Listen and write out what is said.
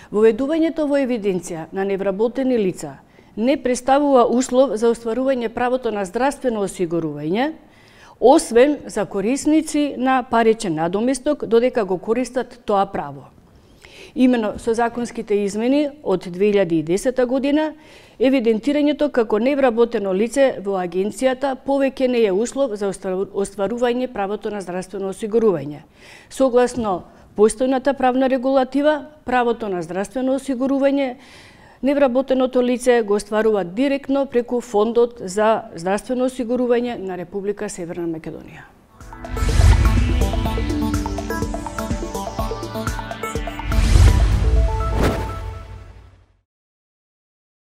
Воведувањето во евиденција на невработени лица не представува услов за остварување правото на здравствено осигурување, освен за корисници на паричен надоместок, додека го користат тоа право. Имено со законските измени од 2010 година, евидентирањето како невработено лице во агенцијата повеќе не е услов за остварување правото на здравствено осигурување. Согласно постојната правна регулатива, правото на здравствено осигурување невработеното лице го остварува директно преку Фондот за здравствено осигурување на Република Северна Македонија.